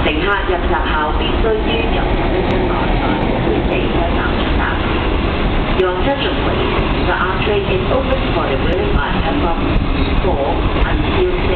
乘客入閘後必須於入閘的室內在地開站出閘。Your attention please. The arch is open for the waiting line from 4 until